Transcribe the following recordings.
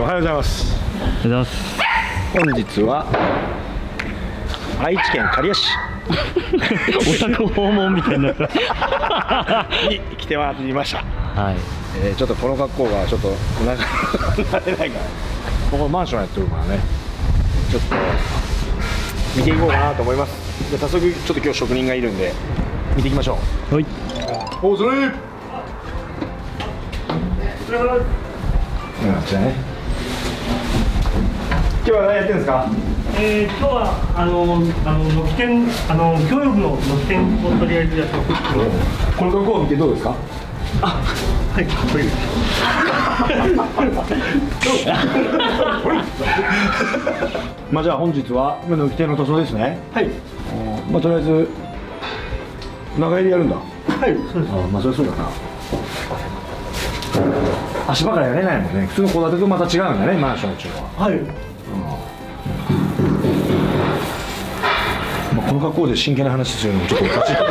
おはようございます。 おはようございます。 本日は愛知県刈谷市お宅訪問みたいになったに来てまいりました。 はい。 ちょっとこの格好がちょっと慣れないから、ここマンションやってるからね、ちょっと見ていこうかなと思います。で早速ちょっと今日職人がいるんで見ていきましょう。 はい。 おそれ。じゃあね。今日は何やってるんですか。 今日は軒天教育の軒天をとりあえずやってます。 この格好を見てどうですか。 あ、はい、かっこいいです。 まあじゃあ本日は今の軒天の塗装ですね。 はい。 まあとりあえず長襟やるんだ。 はい、そうです。 まあそれそうだな。足場からやれないもんね。普通の戸建てとまた違うんだね、マンションっていうのは。 はい。 まあこの格好で真剣な話するのもちょっとおかしい。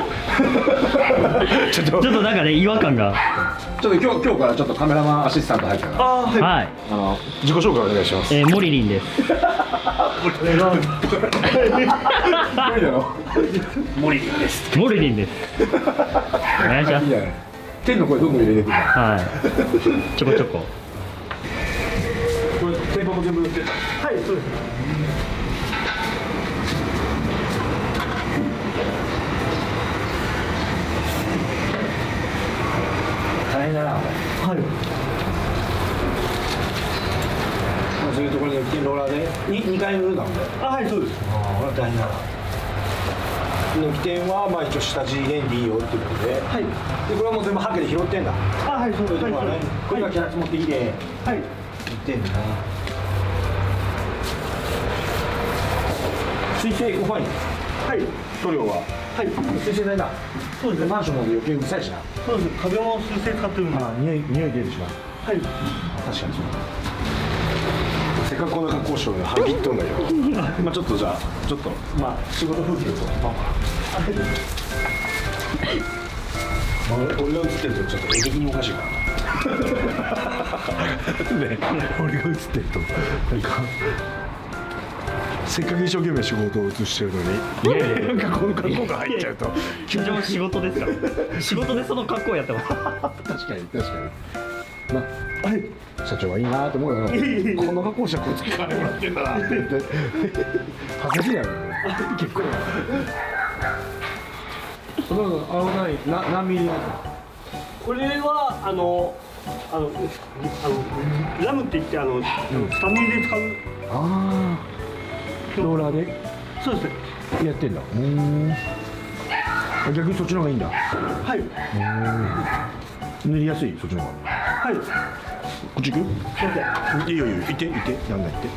ちょっとなんかね、違和感が。 ちょっと今日からちょっとカメラマンアシスタント入ったから。 はい。 自己紹介お願いします。 モリリンです。 無理だろ。 モリリンです。 モリリンです。お願いします。 いいじゃない。天の声どんどん入れてくる。 はい。ちょこちょこ。 これ天板も全部塗ってた。 はい、そうです。 大変だな。 はい。 そういうところにローラーで2回塗るんだもんね。 あ、はい、そうです。 ああ、これ大変だな。軒天はまあ一応下地でいいよっていうことで、はい。でこれはもう全部ハケで拾ってんだ。 あ、はい、そうです。 これね、これがキャラツ持ってきて、 はい。 塗ってんだな。水性エコファイン。 はい。 塗料は。はい。水性剤だ。そうですね。マンションも余計うるさいしな。 そうです。壁も水性使ってるんで。 ああ、匂い出るしな。 はい。 確かにそう。せっかくこんな格好しようね、はぎっとんだけど。まあちょっとじゃあ、ちょっとまあ仕事風景とまあ俺が映ってるとちょっと絵的におかしいから。ね、俺が映ってるとなんか。せっかく一生懸命仕事を映してるのに、なんかこの格好が入っちゃうと基本仕事ですから。仕事でその格好やってます。 確かに確かに。まあ、はい、社長はいいなと思うよ。この格好したらこいつ金もらってんだなって言って恥ずかしいやろ結構。何ミリなの。 これはラムって言ってスタミで使う。 ああ、ローラーでそうですね。 やってんだ。逆にそっちの方がいいんだ。 はい。 塗りやすい、そっちの方が。 はい。 こっち行く？ すいません。 いいよいいよ、行ってなんだって。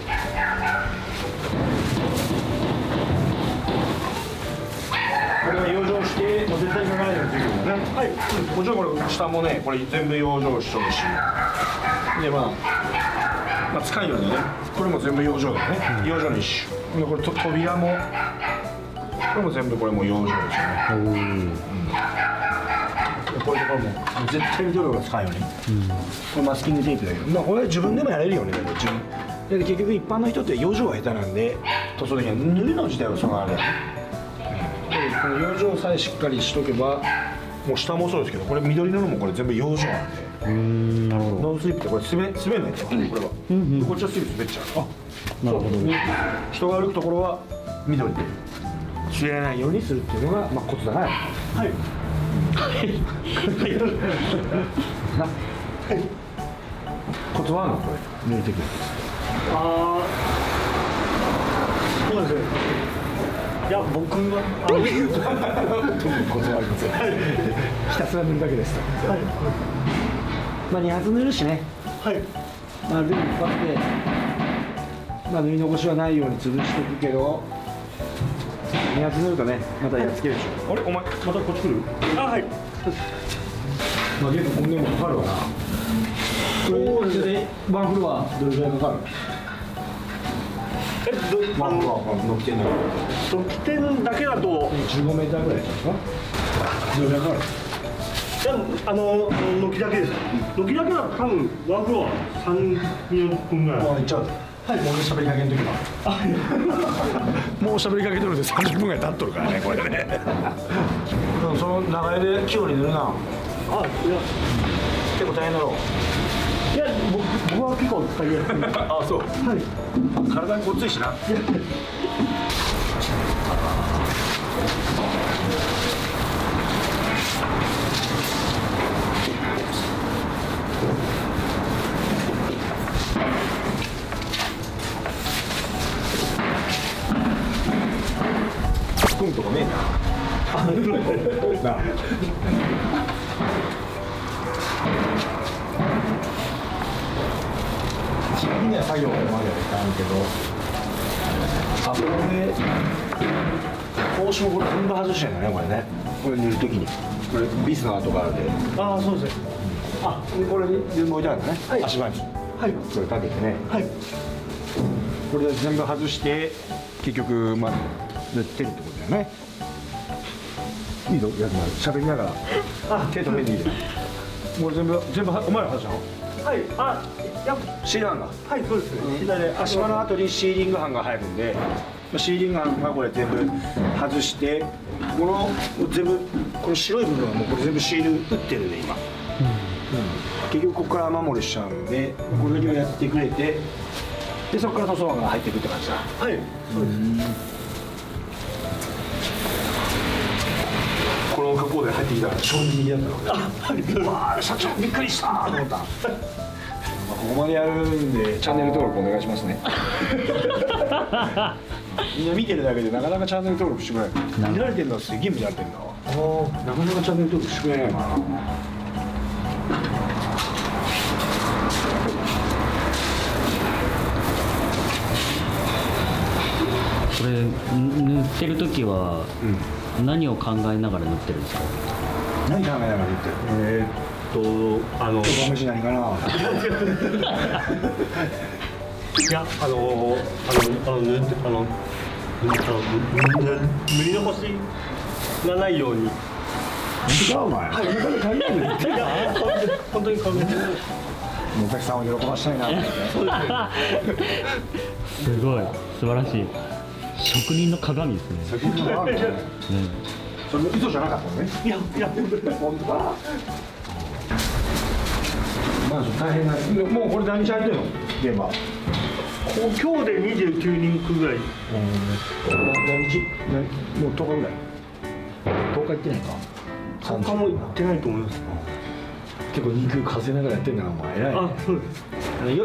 これは養生してもう絶対かからないようにできるんだね。はい。もちろんこれ下もね、これ全部養生しとるし。でまあ使いようだね。これも全部養生だね。養生の一種。でこれ扉もこれも全部これも養生ですよね。これとかも絶対に塗料が使うよね。これマスキングテープだけど、まあこれは自分でもやれるよね。自分で結局一般の人って養生が下手なんで塗装できない。塗るの自体はそのあれだね。この養生さえしっかりしとけば、もう下もそうですけど、これ緑色のもこれ全部養生なんで。 なるほど。 ノースリップってこれ滑んないんですよ。これは。こっちはすぐ滑っちゃう。 なるほど。 人が歩くところは緑で滑らないようにするっていうのがまあコツだな。はい。コツはあるのこれ抜いてくる。 そうですね。いや僕はコツはありません。ひたすら塗るだけですと。 はい。 まあ2発塗るしね。 はい。 まあルール一発で、まあ塗り残しはないように潰していくけど、2発塗るとねまたやっつけるでしょ。あれお前またこっち来る？ あ、はい。 まあ結構今年もかかるわな。これでワンフロアどれぐらいかかる？ワンフロア乗ってんだけど。 得点だけだと 15メーターぐらいですか？どれぐらいかかる？ 軒だけです。軒だけは多分ワンフロア3、4分ぐらい。 もう行っちゃう。はい、もう喋りかけん時は。もう喋りかけてるんで30分ぐらい経っとるからね、これね。その長屋で清に塗るな。 あ、いや、 結構大変だろう。 いや、僕は結構使いやすい。 あ、そう。 はい。 体にごっついしな。スプーンとかねえな。なあ。地味な作業まではいかんけど、あ、これで格子もこれ全部外してんだね、これね。これ塗るときにこれビスの跡があるで。 ああ、そうですね。 あ、これに全部置いてあるんだね、 はい、 足場に。 はい、 それかけてね。 はい。 これで全部外して結局まあ塗ってるってことだよね。いいぞ、やつまで喋りながら手止めていいよ。もう全部お前ら外したの？ はい、あ、いや、 シールハンガー。 はい、そうですね。 左足場の後にシーリング班が入るんで、シーリング班がこれ全部外して、この全部この白い部分はもうこれ全部シール打ってるんで今。結局ここから雨漏りしちゃうんで、これだけをやってくれて、でそこから塗装が入っていくって感じだ。 はい、そうです。 この格好で入ってきたら衝撃的だったので、わあ社長びっくりしたと思った。ここまでやるんでチャンネル登録お願いしますね。みんな見てるだけでなかなかチャンネル登録してくれない。見られてるのはすげえ見られてるんだわ。なかなかチャンネル登録してくれないな。 これ塗ってる時は何を考えながら塗ってるんですか？ 何考えながら言ってる？今日飯何かな。 いや、塗り残しがないように。 違うお前。はい、 本当に考えてる。 お客さんを喜ばしたいなって。 すごい素晴らしい。職人の鏡ですね。 職人の鏡ね。それも糸じゃなかったのね。 いや、 本当だ。まあ大変な。もうこれ何日入ってるの？現場。 今日で29人ぐらい。 何日？もう10日ぐらい。10日行ってないか。 10日も行ってないと思います。 結構人数稼いながらやってんだな、お前偉いね。 あ、そうです。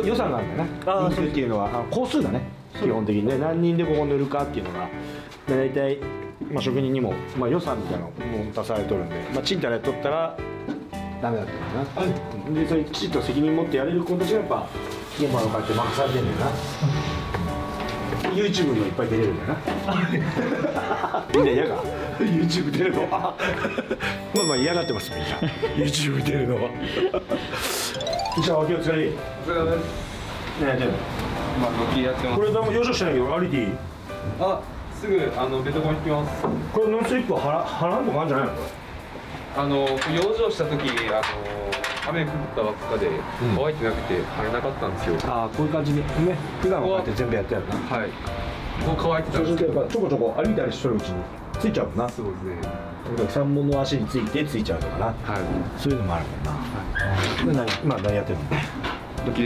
予算があるんだよな。人数っていうのは工数だね。基本的にね、何人でここ塗るかっていうのが大体、まあ、職人にも、まあ、予算みたいなのも出されとるんで、まあ、ちんたらやっとったらダメだったんだな。でそれきちっと責任持ってやれる子たちがやっぱ現場のこうやって任されてるんだよな。YouTube にもいっぱい出れるんだよな。みんな嫌が YouTube 出るのはまあ嫌がってますみんな。YouTube 出るのは。じゃあお気をつけていい？ お疲れ様です。 何やってんの？ 今ロキやってます。 これ何も養生してないけど歩いていい？ あ、すぐベトコン引きます。 これノンスリップ払うとかあるんじゃないの？ 養生した時雨降ったばっかで乾いてなくて晴れなかったんですよ。 ああ、こういう感じでね、普段はこうやって全部やってやるな。 はい。もう乾いてたそんですけど。 うするとやっぱちょこちょこ歩いたりしとるうちについちゃうもんな。 そうですね。 お客さんもの足についてついちゃうとかな。 はい。 そういうのもあるもんな。今何やってんの？ ロキです。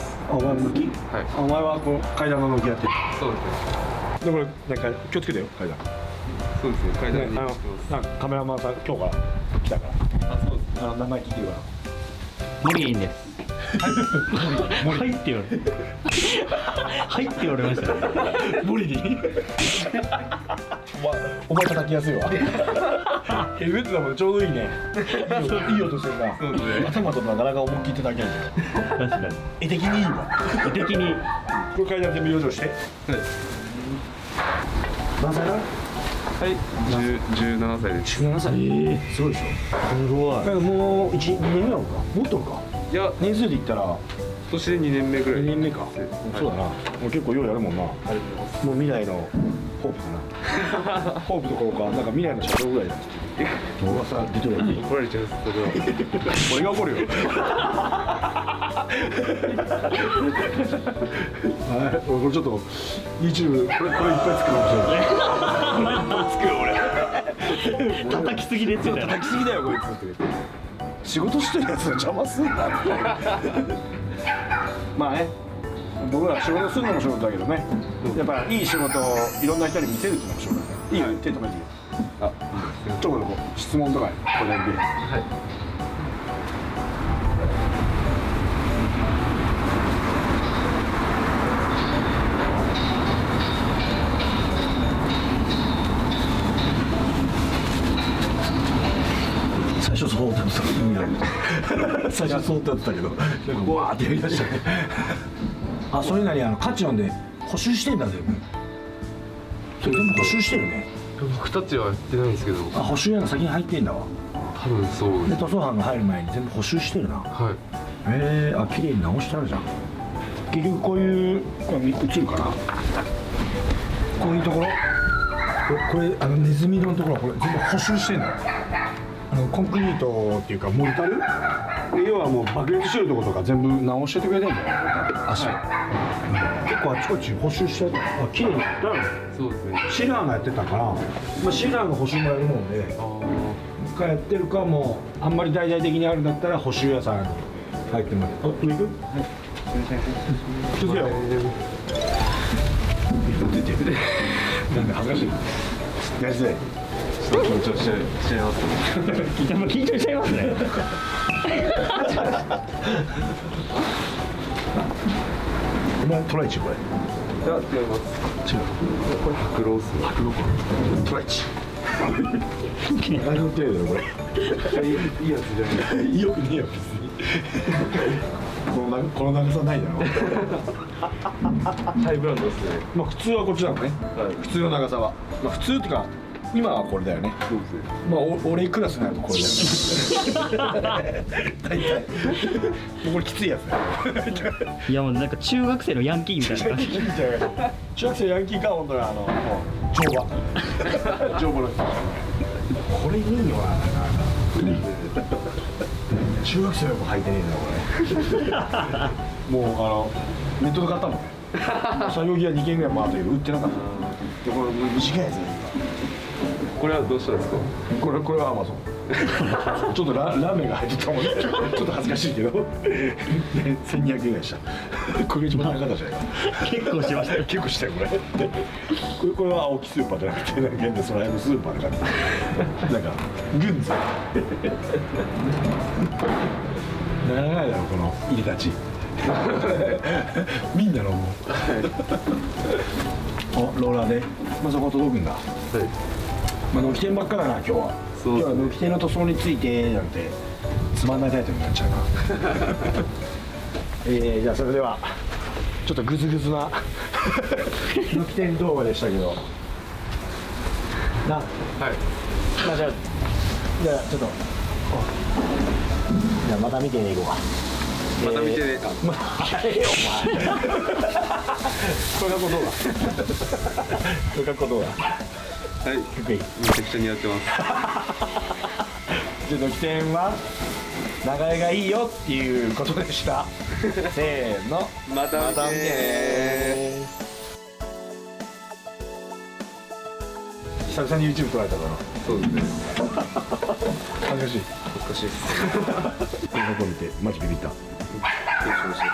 お前向き？ はい。 お前はこの階段の向きやってる。 そうですね。 でこれなんか気をつけてよ階段。 そうですね。階段にね行ってます。 なんかカメラマンさん今日から来たから。 あ、そうですね。 名前聞いてるから。 無理です。はいって言われはいって言われましたね。 無理にお前叩きやすいわ。ヘルメットだもんちょうどいいね。いい音するな。 そうですね。 頭となかなか思い切ってだけやけど。 確かに絵的にいいわ。 絵的にこれ階段全部養生して。 はい。 何歳だ？ はい。17歳です。 17歳。すごいでしょ。 すごい。 もう1、2年目なのか。もっとか。 いや、 年数で言ったら今年で2年目ぐらい。 2年目か。そうだな。もう結構ようやるもんな。 ありがとうございます。 もう未来のホープかな。ホープどころかなんか未来の社長ぐらいだって。 噂出てるやつ怒られちゃうそれは。 俺が怒るよはい、これちょっと YouTube これいっぱいつくかもしれないつくよ俺叩きすぎですよね。 叩きすぎだよこいつって仕事してるやつの邪魔すんなまあね僕ら仕事するのも仕事だけどねやっぱいい仕事をいろんな人に見せるっていうのも仕事だからいいよ手止めていいよあ、 ちょこちょこ質問とかこれだけはい。 最初そうだった最初そうだったけどなんかわーってやりだしたねあ、それなり価値なんで補修してんだ全部それ全部補修してるね僕たちはやってないんですけど、 あ、補修屋が先に入ってんだわ多分そうでです。 塗装班が入る前に全部補修してるなはい。 あ、綺麗に直してあるじゃん結局こういうこれ映るかなこういうところこれネズミのところこれ全部補修してんだコンクリートっていうかモルタル要はもう爆裂してるところとか全部直しててくれてんだよ足、結構あちこち補修してあ綺麗にやったらそうですね。 シラーがやってたから、まあ、シラーの補修もやるもんであ一回やってるかもうあんまり大々的にあるんだったら補修屋さんに入ってもらってあ、上行く？はい気をつけよ出てるなんで恥ずかしい大事だよちょっと緊張しちゃいますね。 緊張しちゃいますね。 お前トライチこれいや、違います。 違うこれ白ロース。 白ロコトライチあの程度よこれいいやつじゃない。 よくねえよ別にこの長さないだろハイブランドですね。 まあ普通はこっちなのね、 はい。 普通の長さはまあ普通っていうか今はこれだよねそうですね。 まあ俺クラスになるとこれだよね大体もうこれきついやつだよいやもうなんか中学生のヤンキーみたいな感じ。 中学生ヤンキーか本当にもう乗馬乗馬の人これいいよな中学生はもう履いてねえんだこれもうネットで買ったもんね作業着は2件ぐらい回ったけど売ってなかったでこれ短いやつねこれはどうしたんですか。 これはアマゾンちょっとラーメンが入ってたもんねちょっと恥ずかしいけど1200円ぐらいしたこれ一番高かったじゃないか結構しましたよ。 結構したよこれこれは青木スーパーじゃなくてなんか変なその辺のスーパーで買ってなんかグンズ長いだろこの入れ立ちみんなのもうおローラーでまあそこ届くんだはい。 まあ軒天ばっかだな今日はそうですね。 今日は軒天の塗装についてなんてつまんないタイトルになっちゃうなじゃあそれではちょっとグズグズな軒天動画でしたけどなはい。 まあじゃあちょっとじゃあまた見てねいこうかまた見てね。 まあええよお前これ学校どうだこれ学校どうだはい。 低いめちゃくちゃ似合ってます。 じゃあ軒天は長江がいいよっていうことでしたせーのまた見てね。 久々に YouTube 撮られたからそうですね。 恥ずかしい恥ずかしいです。 この子見てマジビビったどうしました。